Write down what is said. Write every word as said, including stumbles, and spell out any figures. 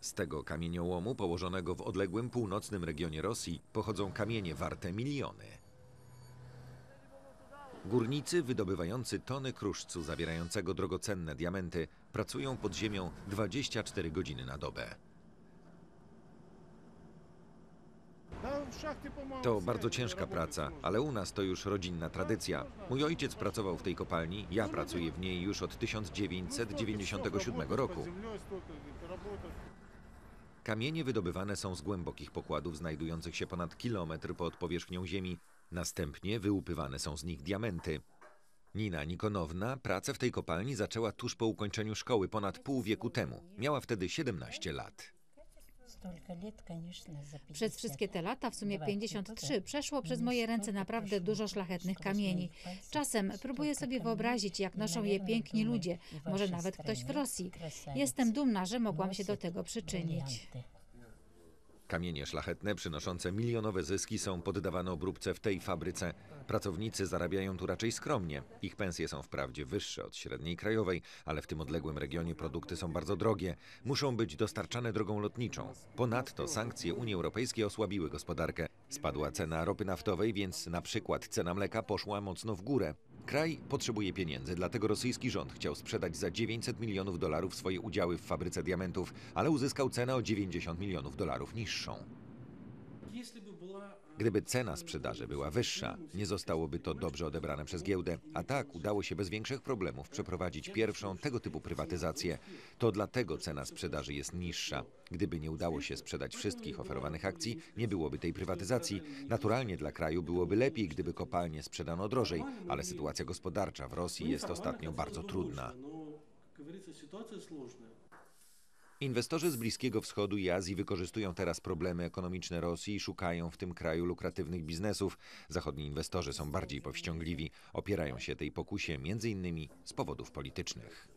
Z tego kamieniołomu położonego w odległym północnym regionie Rosji pochodzą kamienie warte miliony. Górnicy wydobywający tony kruszcu zawierającego drogocenne diamenty pracują pod ziemią dwadzieścia cztery godziny na dobę. To bardzo ciężka praca, ale u nas to już rodzinna tradycja. Mój ojciec pracował w tej kopalni, ja pracuję w niej już od tysiąc dziewięćset dziewięćdziesiątego siódmego roku. Kamienie wydobywane są z głębokich pokładów znajdujących się ponad kilometr pod powierzchnią ziemi. Następnie wyłupywane są z nich diamenty. Nina Nikonowna pracę w tej kopalni zaczęła tuż po ukończeniu szkoły ponad pół wieku temu. Miała wtedy siedemnaście lat. Przez wszystkie te lata, w sumie pięćdziesiąt trzy, przeszło przez moje ręce naprawdę dużo szlachetnych kamieni. Czasem próbuję sobie wyobrazić, jak noszą je piękni ludzie, może nawet ktoś w Rosji. Jestem dumna, że mogłam się do tego przyczynić. Kamienie szlachetne przynoszące milionowe zyski są poddawane obróbce w tej fabryce. Pracownicy zarabiają tu raczej skromnie. Ich pensje są wprawdzie wyższe od średniej krajowej, ale w tym odległym regionie produkty są bardzo drogie. Muszą być dostarczane drogą lotniczą. Ponadto sankcje Unii Europejskiej osłabiły gospodarkę. Spadła cena ropy naftowej, więc na przykład cena mleka poszła mocno w górę. Kraj potrzebuje pieniędzy, dlatego rosyjski rząd chciał sprzedać za dziewięćset milionów dolarów swoje udziały w fabryce diamentów, ale uzyskał cenę o dziewięćdziesiąt milionów dolarów niższą. Gdyby cena sprzedaży była wyższa, nie zostałoby to dobrze odebrane przez giełdę, a tak udało się bez większych problemów przeprowadzić pierwszą tego typu prywatyzację. To dlatego cena sprzedaży jest niższa. Gdyby nie udało się sprzedać wszystkich oferowanych akcji, nie byłoby tej prywatyzacji. Naturalnie dla kraju byłoby lepiej, gdyby kopalnie sprzedano drożej, ale sytuacja gospodarcza w Rosji jest ostatnio bardzo trudna. Inwestorzy z Bliskiego Wschodu i Azji wykorzystują teraz problemy ekonomiczne Rosji i szukają w tym kraju lukratywnych biznesów. Zachodni inwestorzy są bardziej powściągliwi, opierają się tej pokusie między innymi z powodów politycznych.